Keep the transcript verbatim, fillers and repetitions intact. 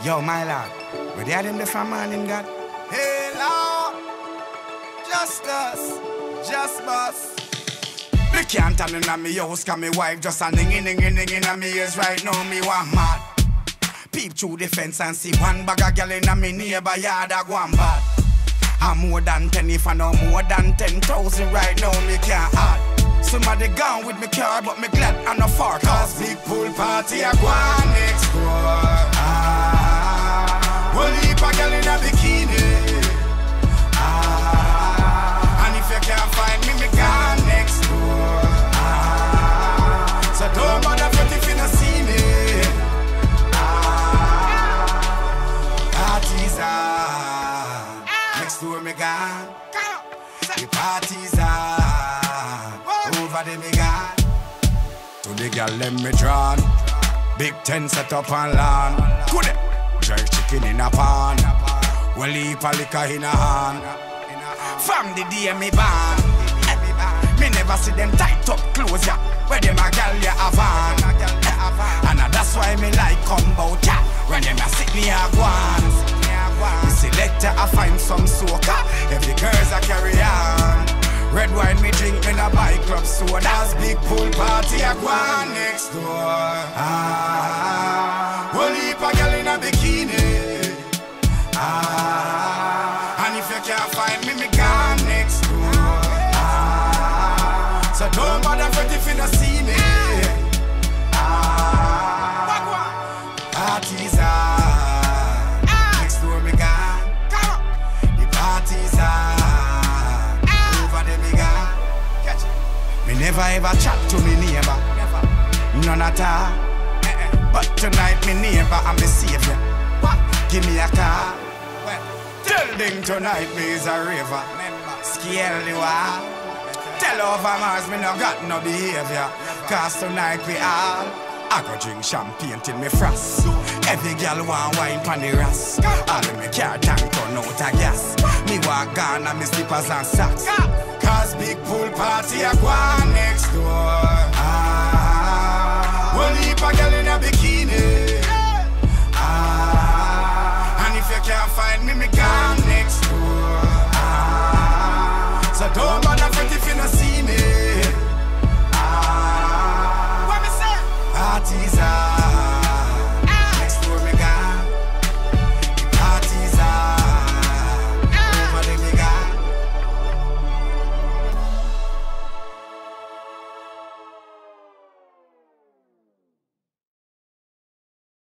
Yo, my lord, where they are them the from morning, God? Hey, Lord, just us, just us. Me can't turn in me house, cause me wife just a ning ning ning ning in me ears right now, me want mad. Peep through the fence and see one bag of girl in me neighbor yard a go and bad. I'm more than ten, if I know more than ten thousand right now, me can't add. Somebody gone with me car, but me glad I'm not far, cause big pool party a go on next door. Ah, whole heap of girl in a bikini. Ah, and if you can't find me, me gone next door. Ah, so don't bother fret if you not see me. Ah, parties are next door, me gone. The parties are over the me gone. To the girl let me drawn. Big tent set up on lawn. Good it. Jerk chicken in a pan. Well heap a liquor in a hand. From the day me born, me never see them tight up clothes ya. Where them a girl ya have on. And that's why me like come bout ya. When them a sit me a go on. Me selector I find some soca. Every girls a carry on. Red wine me drink, me a buy club sodas. Big pool party a go on next door. Ah, whole heap a girl in a bikini. Ah, and if you can't find me, me gone next door. Ah, so don't bother fret if you not see me. Ah, parties are next door, me gone. The parties are over there, me gone. Catch it. Me never ever chat to me neighbor, none at all. But tonight me neighbor and me savior. Give me a car. Tell them tonight me is a river. Scale the wall. Tell over Mars me no got no behavior. Cause tonight we all I go drink champagne till me frost. Every girl want wine pon the ras. All of me car tank turn out a gas. Me walk gone and me slippers and socks. Cause big pool party a go on next door. Ah, whole heap of girl in